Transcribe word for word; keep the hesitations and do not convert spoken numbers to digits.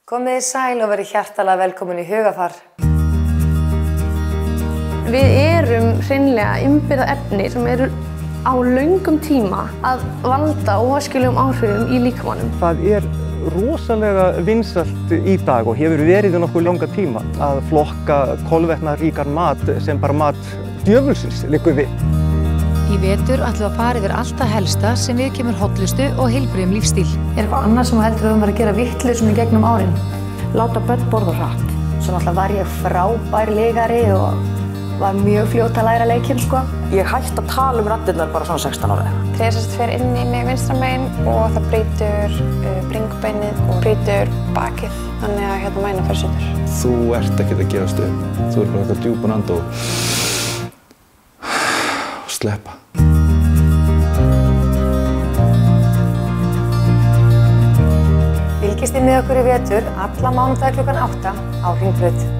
Komið þið sæl og verið hjartalega velkomin í Hugafar. Við erum hreinlega innbyrða efni sem eru á löngum tíma að valda óæskilegum áhrifum í líkamanum. Það er rosalega vinsælt í dag og hefur verið í nokkuð langa tíma að flokka kolvetnaríkan mat sem bara mat djöfulsins liggur við. Í vetur ætlum við að fara yfir allt það helsta sem viðkemur hollustu og heilbrigðum lífstíl. Er eitthvað annað sem heldur að við varum að gera vitleysu í gegnum árin? Láta börn borða hratt. Svo náttúrulega var ég frábær leikari og var mjög fljót að læra leikinn, sko. Ég hætti að tala um raddirnar bara svona sextán ára. Trésast fer inn í mig vinstra megin og það brýtur uh, bringbeinið og brýtur bakið. Þannig að hérna mæna fer sundur. Þú ert ekkert að gefast upp. Þú ert bara eitthvað djúpan anda og sleppa. Fylgist þið með okkur í vetur alla mánudaga klukkan átta á Hringbraut.